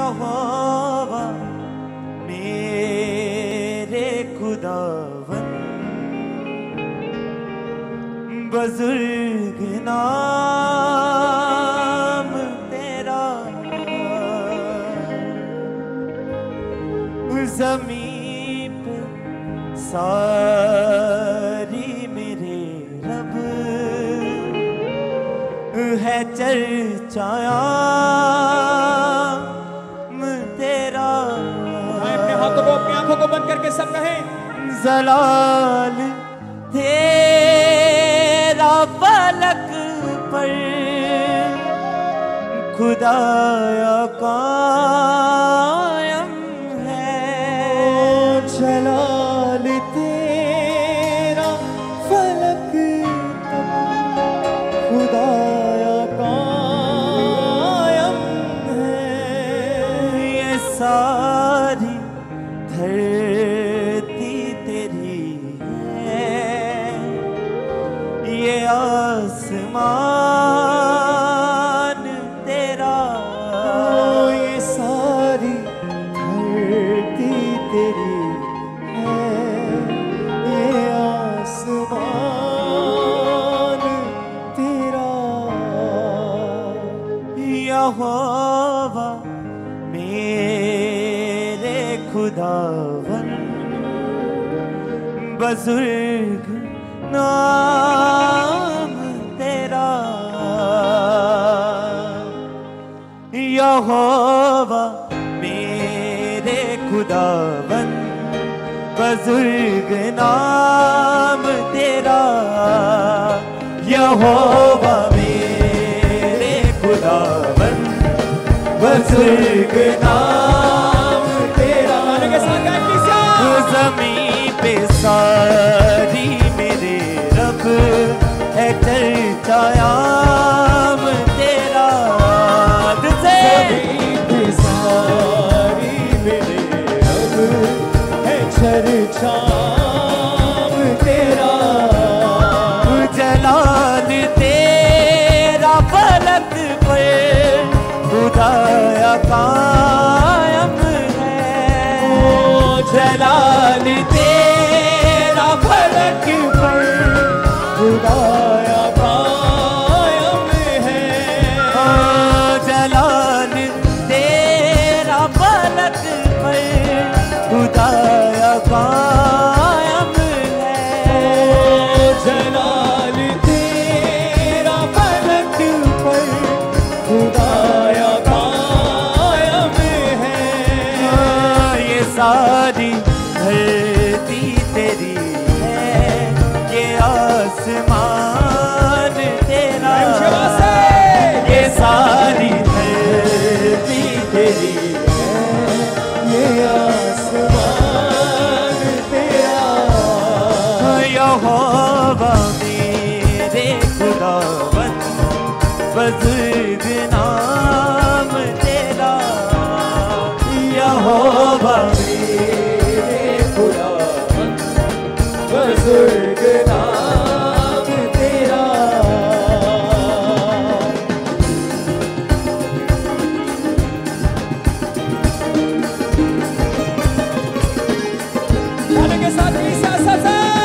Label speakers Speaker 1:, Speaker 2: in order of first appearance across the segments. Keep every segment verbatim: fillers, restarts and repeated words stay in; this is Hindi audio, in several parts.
Speaker 1: यहोवा मेरे खुदावन बुजुर्ग नाम तेरा, ज़मीं पे सारी मेरे रब है चर्चाया तेरा।
Speaker 2: अपने हाथों को अपनी आंखों को बंद करके सब कहें,
Speaker 1: जलाल तेरा फलक पर खुदाया कायम है।
Speaker 2: जलाल तेरा फलक पर खुदाया कायम है।
Speaker 1: ये सारी धरती तेरी है, ये आसमान तेरा,
Speaker 2: ये सारी धरती तेरी है, ये आसमान तेरा।
Speaker 1: यहोवा मेरे खुदावन बुजुर्ग नाम तेरा। यहोवा मेरे खुदावन बुजुर्ग नाम तेरा। यहोवा मेरे खुदावन बुजुर्ग नाम तेरा। ज़मीं पे सारी मेरे रब है चर्चायाम तेरा।
Speaker 2: ज़मीं पे सारी मेरे रब है चर्चाम तेरा।
Speaker 1: जलाल तेरा फलक पे खुदाया कायम है। जलाल तेरा फलक पर
Speaker 2: खुदाया कायम है।
Speaker 1: जलाल तेरा फलक पर खुदाया कायम है।
Speaker 2: जलाल तेरा फलक पर खुदाया कायम है।
Speaker 1: ये सारी धरती तेरी है, ये आसमान तेरा। ये सारी धरती तेरी है,
Speaker 2: ये आसमान तेरा।
Speaker 1: यहोवा मेरे खुदावन बुजुर्ग नाम तेरा। यहोवा
Speaker 2: मेरे खुदावन बुजुर्ग नाम तेरा। गाने के साथ ही साथ साथ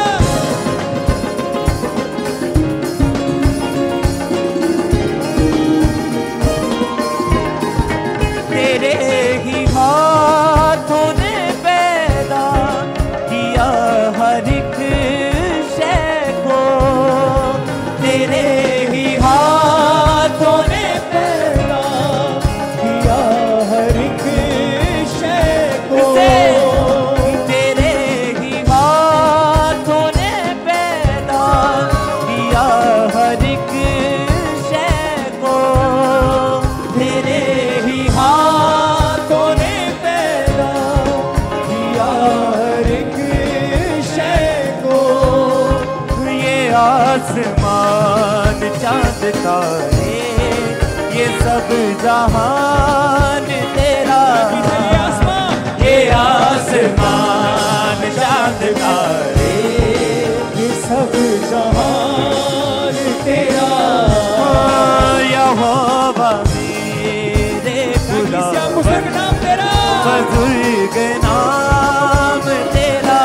Speaker 1: तेरे ही हाथों ने पैदा किया हर एक शय को। तेरे ही हाथों ने
Speaker 2: पैदा किया हर एक शय को।
Speaker 1: तेरे ही हाथों ने पैदा किया हर एक शय को। तेरे ही
Speaker 2: हाथों ने पैदा किया हर एक शय को।
Speaker 1: ये आसमान चांद तारे ये सब जहान तेरा। ये आसमान चांद तारे
Speaker 2: ये सब जहान तेरा।
Speaker 1: यहोवा मेरे खुदा नाम तेरा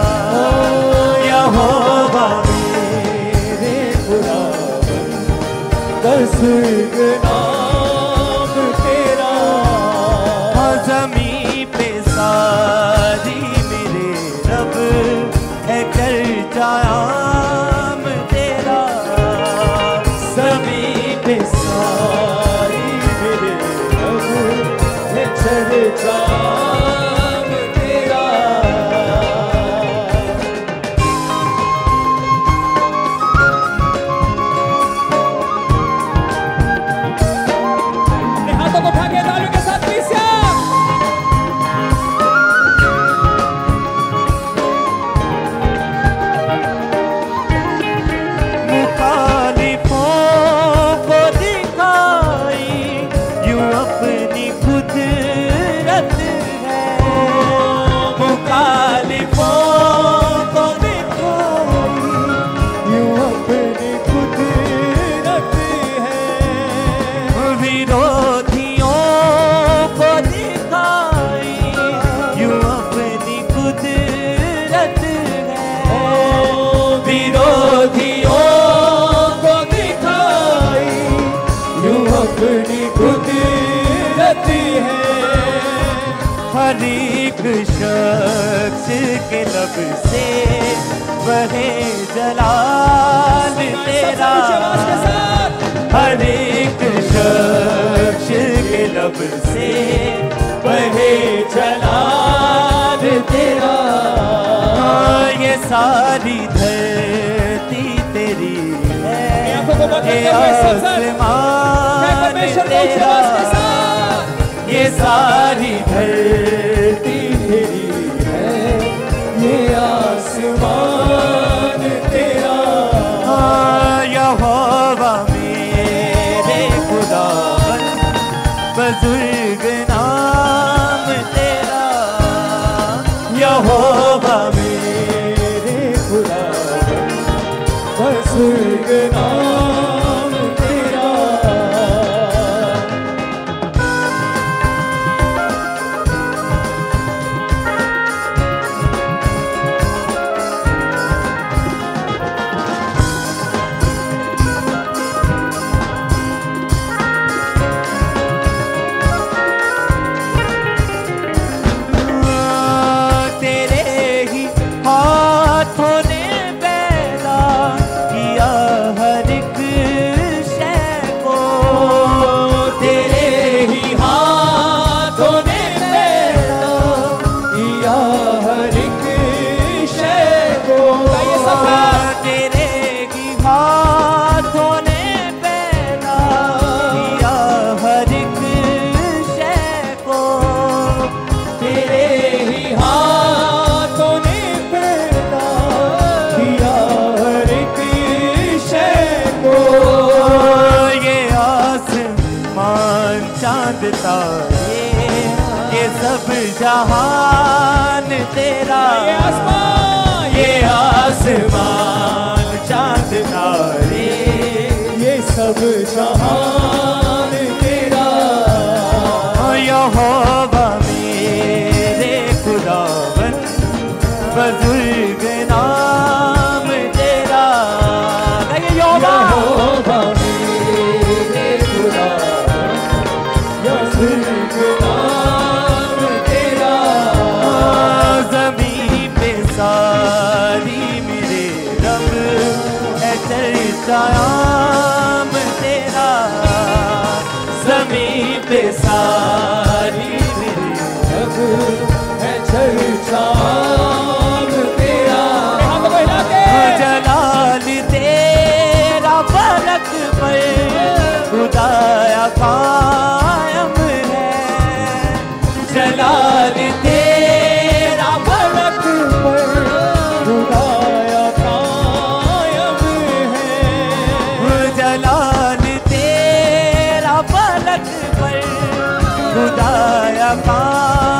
Speaker 1: यहोवा मेरे खुदावन बुजुर्ग नाम तेरा ज़मीं पे सारी मेरे रब है चर्चायाम तेरा ज़मीं पे सारी मेरे रब है चर्चायाम तेरा
Speaker 2: अपने हाथों को उठा के तालियों के साथ लीजिए।
Speaker 1: मुखालिफों को दिखाई यूं अपनी कुदरत है मुखालिफों को दिखाई यूं अपनी कुदरत है विरोधियों को दिखाई यूं अपनी कुदरत है विरोधियों को दिखाई यूं अपनी कुदरत है हर एक शख्स के लब से बहे जलाल तेरा हर एक शख्स के लब से बहे जलाल तेरा ये सारी धरती तेरी है
Speaker 2: आंखों को बंद
Speaker 1: ये
Speaker 2: करते हुए सब सब
Speaker 1: आसमान
Speaker 2: परमेश्वर को उच्च
Speaker 1: तेरा
Speaker 2: आवाज के साथ
Speaker 1: ये सारी धरती तेरी है ये आसमान तेरा यहोवा मेरे खुदावन बुजुर्ग नाम तेरा यहोवा मेरे खुदावन बुजुर्ग नाम तेरा तेरे ही हाथों ने पैदा किया हर एक शय को तेरे ही हाथों ने पैदा किया हर एक शय को तेरे ही हाथों ने पैदा किया हर एक शय को तेरे ही हाथों ने पैदा किया हर एक शय को ये आसमान चांद तारे ये सब जहान तेरा
Speaker 2: ये आसमान
Speaker 1: ये आसमान चांद तारे ये सब जहान तेरा यहोवा मेरे खुदावन बुजुर्ग नाम तेरा यहोवा मेरे खुदावन बुजुर्ग नाम तेरा ज़मीं पे सारी मेरे रब है चर्चायाम तेरा ज़मीं पे सारी मेरे रब है चर्चायाम तेरा
Speaker 2: हाथों को हिला के
Speaker 1: जलाल तेरा फलक पर खुदाया कायम है जलाल तेरा फलक पर खुदाया कायम है जलाल तेरा फलक पर खुदाया कायम